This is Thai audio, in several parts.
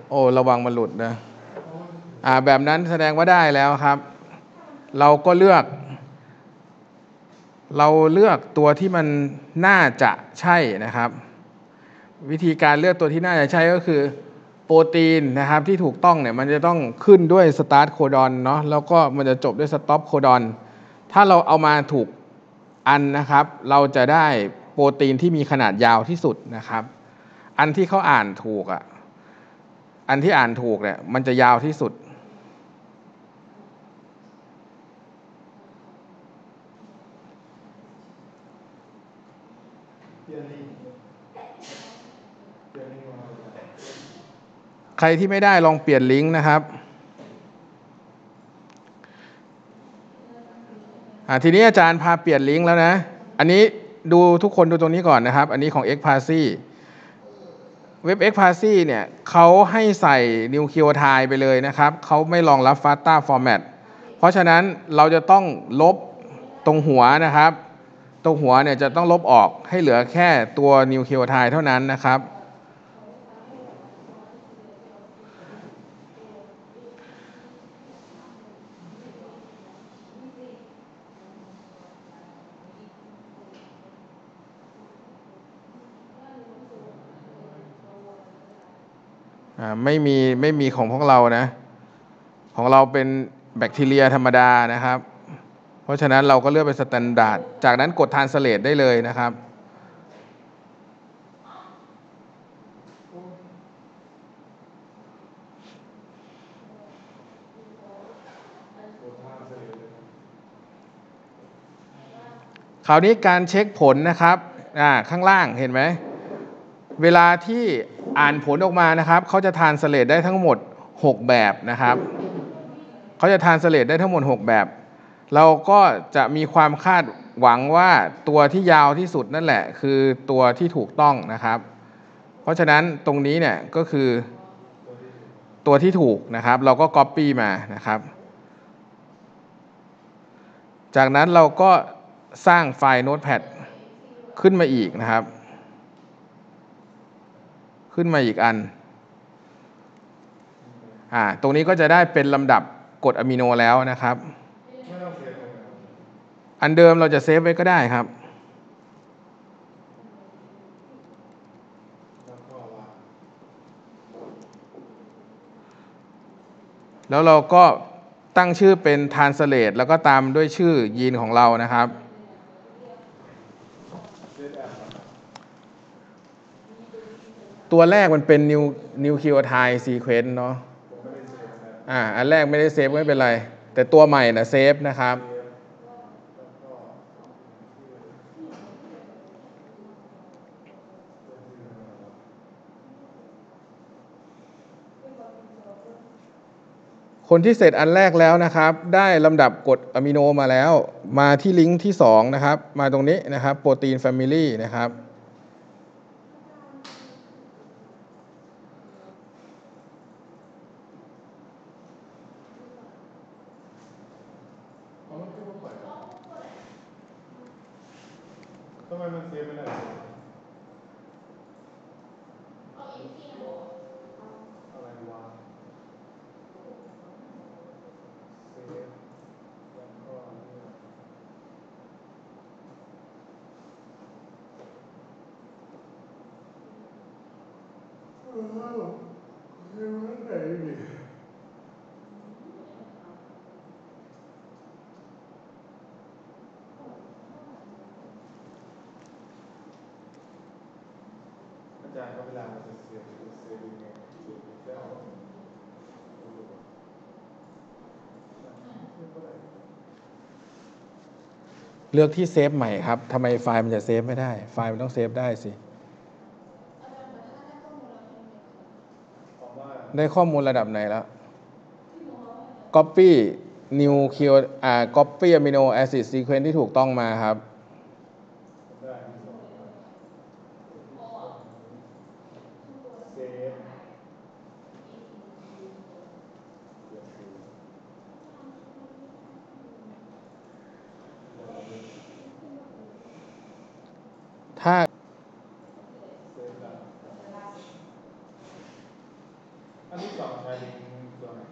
โอ้ระวังมันหลุดนะแบบนั้นแสดงว่าได้แล้วครับ เราก็เลือกตัวที่มันน่าจะใช่นะครับ วิธีการเลือกตัวที่น่าจะใช่ก็คือโปรตีนนะครับที่ถูกต้องเนี่ยมันจะต้องขึ้นด้วยสตาร์ทโคดอนเนาะแล้วก็มันจะจบด้วยสต็อปโคดอนถ้าเราเอามาถูกอันนะครับเราจะได้โปรตีนที่มีขนาดยาวที่สุดนะครับอันที่เขาอ่านถูกอันที่อ่านถูกเนี่ยมันจะยาวที่สุดใครที่ไม่ได้ลองเปลี่ยนลิงก์นะครับทีนี้อาจารย์พาเปลี่ยนลิงก์แล้วนะอันนี้ดูทุกคนดูตรงนี้ก่อนนะครับอันนี้ของ xparsi เว็บ xparsi เนี่ยเขาให้ใส่นิวคลีโอไทด์ไปเลยนะครับเขาไม่รองรับ FATA format เพราะฉะนั้นเราจะต้องลบตรงหัวนะครับตรงหัวเนี่ยจะต้องลบออกให้เหลือแค่ตัวนิวคลีโอไทด์เท่านั้นนะครับไม่มีของพวกเรานะของเราเป็นแบคทีเรียธรรมดานะครับเพราะฉะนั้นเราก็เลือกเป็นสแตนดาร์ดจากนั้นกด translate ได้เลยนะครับคราวนี้การเช็คผลนะครับข้างล่างเห็นไหมเวลาที่อ่านผลออกมานะครับเขาจะ translate ได้ทั้งหมด6แบบนะครับเขาจะ translate ได้ทั้งหมด6แบบเราก็จะมีความคาดหวังว่าตัวที่ยาวที่สุดนั่นแหละคือตัวที่ถูกต้องนะครับเพราะฉะนั้นตรงนี้เนี่ยก็คือตัวที่ถูกนะครับเราก็ copy มานะครับจากนั้นเราก็สร้างไฟล์ Notepad ขึ้นมาอีกนะครับขึ้นมาอีกอันตรงนี้ก็จะได้เป็นลำดับกรดอะมิโนแล้วนะครับอันเดิมเราจะเซฟไว้ก็ได้ครับแล้วเราก็ตั้งชื่อเป็น translate แล้วก็ตามด้วยชื่อยีนของเรานะครับตัวแรกมันเป็นนิวคลีโอไทด์ซีเควนต์เนาะอันแรกไม่ได้เซฟไม่เป็นไรแต่ตัวใหม่นะเซฟนะครับคนที่เสร็จอันแรกแล้วนะครับได้ลำดับกรดอะมิโนมาแล้วมาที่ลิงก์ที่2นะครับมาตรงนี้นะครับโปรตีนแฟมิลี่นะครับทำไมมันเซฟไม่ได้อะไรวะเซฟแล้วก็อาจารย์ก็เวลามันจะเซฟยังไงเลือกที่เซฟใหม่ครับทำไมไฟล์มันจะเซฟไม่ได้ไฟล์มันต้องเซฟได้สิได้ข้อมูลระดับไหนแล้ว Copy New Q Copy Amino Acid Sequence ที่ถูกต้องมาครับถ้าอันที่สองใช้ลิงก์ตัวไหน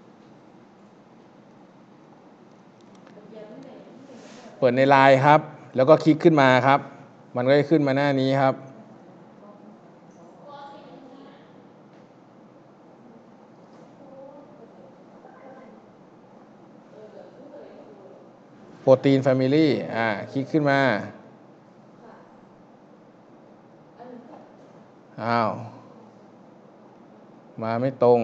เปิดในไลน์ครับแล้วก็คลิกขึ้นมาครับมันก็จะขึ้นมาหน้านี้ครับโปรตีนแฟมิลี่คลิกขึ้นมาอ้าวมาไม่ตรง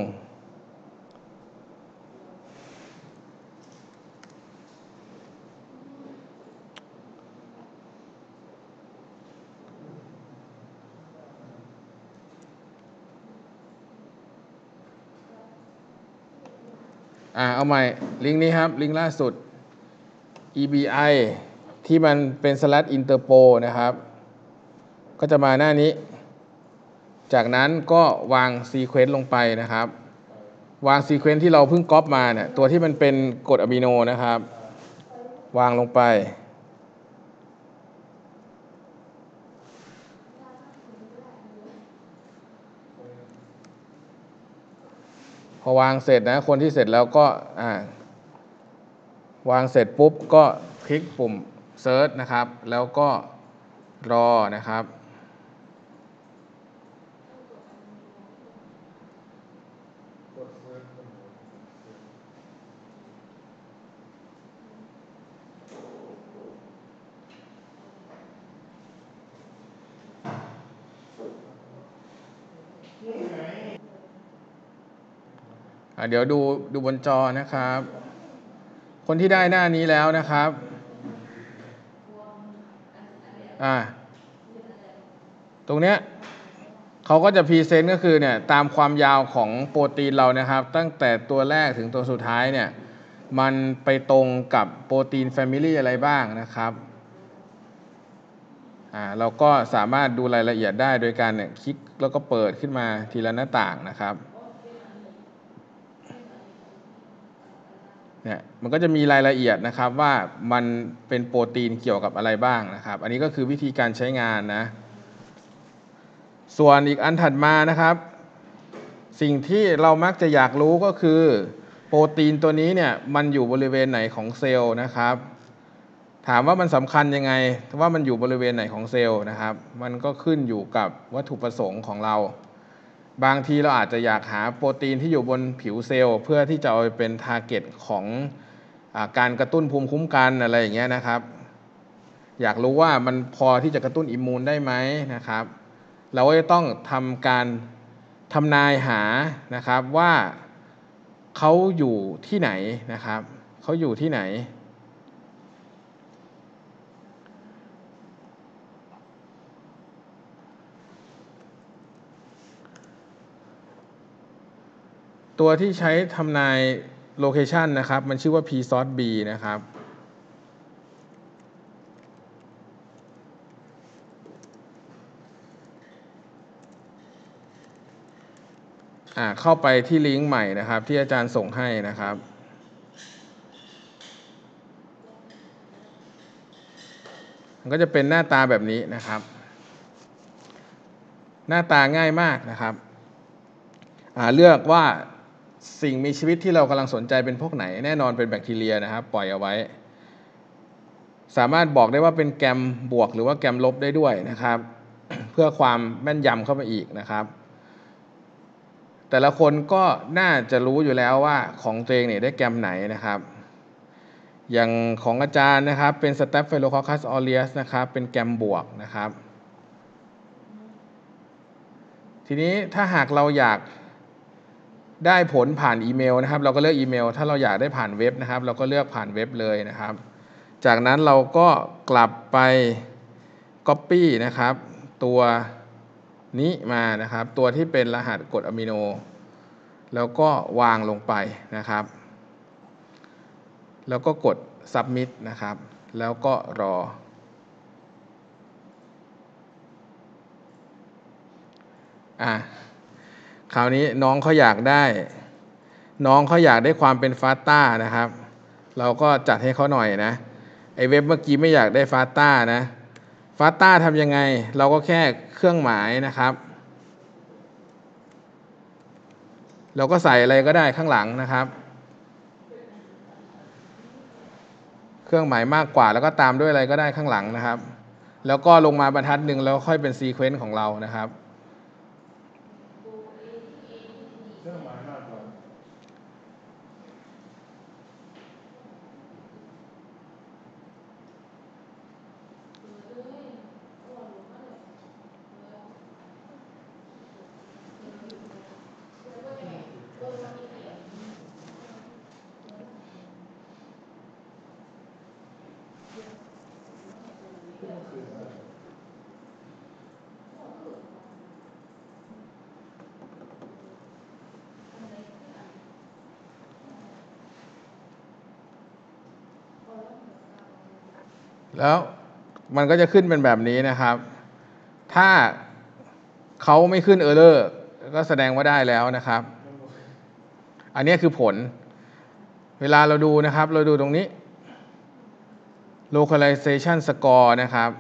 เอาใหม่ลิงก์นี้ครับลิงก์ล่าสุด EBI ที่มันเป็น /Interpol นะครับก็จะมาหน้านี้จากนั้นก็วางซีเควนต์ลงไปนะครับวางซีเควนต์ที่เราเพิ่งก๊อปมาเนี่ยตัวที่มันเป็นกรดอะมิโนนะครับวางลงไปพอวางเสร็จนะคนที่เสร็จแล้วก็วางเสร็จปุ๊บก็คลิกปุ่ม Search นะครับแล้วก็รอนะครับเดี๋ยวดูบนจอนะครับคนที่ได้หน้านี้แล้วนะครับตรงเนี้ยเขาก็จะพรีเซนต์ก็คือเนี่ยตามความยาวของโปรตีนเรานะครับตั้งแต่ตัวแรกถึงตัวสุดท้ายเนี่ยมันไปตรงกับโปรตีนแฟมิลี่อะไรบ้างนะครับเราก็สามารถดูรายละเอียดได้โดยการเนี่ยคลิกแล้วก็เปิดขึ้นมาทีละหน้าต่างนะครับเนี่ยมันก็จะมีรายละเอียดนะครับว่ามันเป็นโปรตีนเกี่ยวกับอะไรบ้างนะครับอันนี้ก็คือวิธีการใช้งานนะส่วนอีกอันถัดมานะครับสิ่งที่เรามักจะอยากรู้ก็คือโปรตีนตัวนี้เนี่ยมันอยู่บริเวณไหนของเซลล์นะครับถามว่ามันสำคัญยังไงว่ามันอยู่บริเวณไหนของเซลล์นะครับมันก็ขึ้นอยู่กับวัตถุประสงค์ของเราบางทีเราอาจจะอยากหาโปรตีนที่อยู่บนผิวเซลล์เพื่อที่จะเอาไปเป็นทาร์เก็ตของการกระตุ้นภูมิคุ้มกันอะไรอย่างเงี้ยนะครับอยากรู้ว่ามันพอที่จะกระตุ้นอิมมูนได้ไหมนะครับเราก็จะต้องทำการทำนายหานะครับว่าเขาอยู่ที่ไหนนะครับเขาอยู่ที่ไหนตัวที่ใช้ทำนายโลเคชันนะครับมันชื่อว่า p-sort-b นะครับเข้าไปที่ลิงก์ใหม่นะครับที่อาจารย์ส่งให้นะครับมันก็จะเป็นหน้าตาแบบนี้นะครับหน้าตาง่ายมากนะครับเลือกว่าสิ่งมีชีวิตที่เรากำลังสนใจเป็นพวกไหนแน่นอนเป็นแบคทีเรียนะครับปล่อยเอาไว้สามารถบอกได้ว่าเป็นแกมบวกหรือว่าแกมลบได้ด้วยนะครับเพื่อความแม่นยำเข้ามาอีกนะครับแต่ละคนก็น่าจะรู้อยู่แล้วว่าของตัวเองเนี่ยได้แกมไหนนะครับอย่างของอาจารย์นะครับเป็น Staphylococcus aureus นะครับเป็นแกมบวกนะครับทีนี้ถ้าหากเราอยากได้ผลผ่านอีเมลนะครับเราก็เลือกอีเมลถ้าเราอยากได้ผ่านเว็บนะครับเราก็เลือกผ่านเว็บเลยนะครับจากนั้นเราก็กลับไป Copy นะครับตัวนี้มานะครับตัวที่เป็นรหัสกรดอะมิโนแล้วก็วางลงไปนะครับแล้วก็กด Submit นะครับแล้วก็รอคราวนี้น้องเขาอยากได้ความเป็นฟาสต้านะครับเราก็จัดให้เขาหน่อยนะไอเว็บเมื่อกี้ไม่อยากได้ฟาสต้านะฟาสต้าทำยังไงเราก็แค่เครื่องหมายนะครับเราก็ใส่อะไรก็ได้ข้างหลังนะครับเครื่องหมายมากกว่าแล้วก็ตามด้วยอะไรก็ได้ข้างหลังนะครับแล้วก็ลงมาบรรทัดหนึ่งแล้วค่อยเป็นซีเควนซ์ของเรานะครับเครื่องหมายมากกว่าแล้วมันก็จะขึ้นเป็นแบบนี้นะครับถ้าเขาไม่ขึ้น Error ก็แสดงว่าได้แล้วนะครับอันนี้คือผลเวลาเราดูนะครับเราดูตรงนี้ localization score นะครับ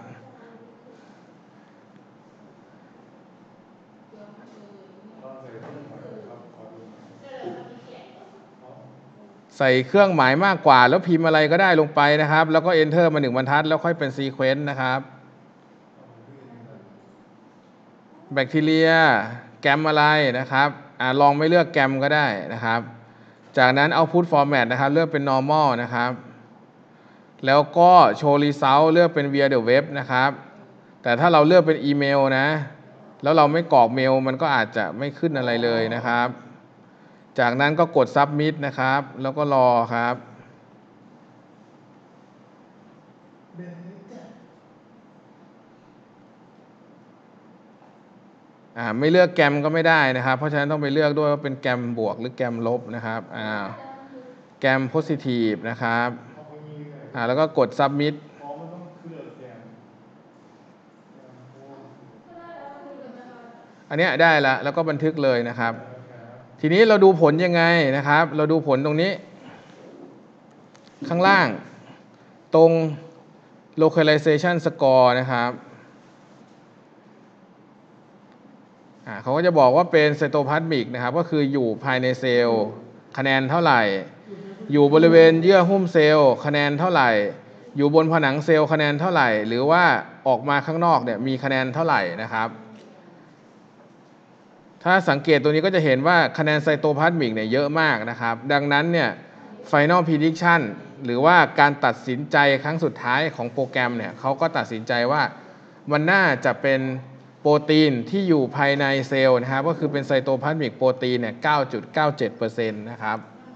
ใส่เครื่องหมายมากกว่าแล้วพิมพ์อะไรก็ได้ลงไปนะครับแล้วก็ enter มา1บรรทัดแล้วค่อยเป็น sequence นะครับแบคทีเรียแกรมอะไรนะครับลองไม่เลือกแกรมก็ได้นะครับจากนั้น output format นะครับเลือกเป็น normal นะครับแล้วก็ show result เลือกเป็น via the web นะครับแต่ถ้าเราเลือกเป็นอีเมลนะแล้วเราไม่กรอกเมลมันก็อาจจะไม่ขึ้นอะไรเลยนะครับจากนั้นก็กด submit นะครับแล้วก็รอครับไม่เลือกแกรมก็ไม่ได้นะครับเพราะฉะนั้นต้องไปเลือกด้วยว่าเป็นแกรมบวกหรือแกรมลบนะครับแกรม positive นะครับแล้วก็กด submit อันนี้ได้แล้วก็บันทึกเลยนะครับทีนี้เราดูผลยังไงนะครับเราดูผลตรงนี้ข้างล่างตรง localization score นะครับเขาก็จะบอกว่าเป็นไซโตพลาสมิกนะครับก็คืออยู่ภายในเซลล์คะแนนเท่าไหร่อยู่บริเวณเยื่อหุ้มเซลล์คะแนนเท่าไหร่อยู่บนผนังเซลล์คะแนนเท่าไหร่หรือว่าออกมาข้างนอกเนี่ยมีคะแนนเท่าไหร่นะครับถ้าสังเกตตัวนี้ก็จะเห็นว่าคะแนนไซโตพลาสมิกเนี่ยเยอะมากนะครับดังนั้นเนี่ย Final Prediction หรือว่าการตัดสินใจครั้งสุดท้ายของโปรแกรมเนี่ยเขาก็ตัดสินใจว่ามันน่าจะเป็นโปรตีนที่อยู่ภายในเซลล์นะครับก็คือเป็นไซโตพลาสมิกโปรตีนเนี่ย 9.97% นะครับ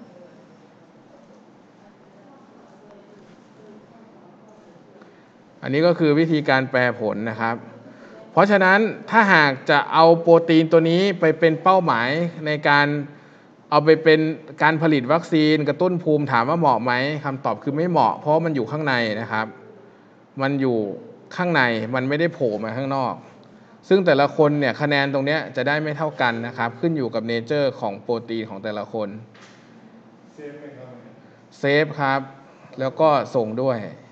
อันนี้ก็คือวิธีการแปลผลนะครับเพราะฉะนั้นถ้าหากจะเอาโปรตีนตัวนี้ไปเป็นเป้าหมายในการเอาไปเป็นการผลิตวัคซีนกระตุ้นภูมิถามว่าเหมาะไหมคำตอบคือไม่เหมาะเพราะมันอยู่ข้างในนะครับมันอยู่ข้างในมันไม่ได้โผล่มาข้างนอกซึ่งแต่ละคนเนี่ยคะแนนตรงนี้จะได้ไม่เท่ากันนะครับขึ้นอยู่กับเนเจอร์ของโปรตีนของแต่ละคนเซฟครับแล้วก็ส่งด้วย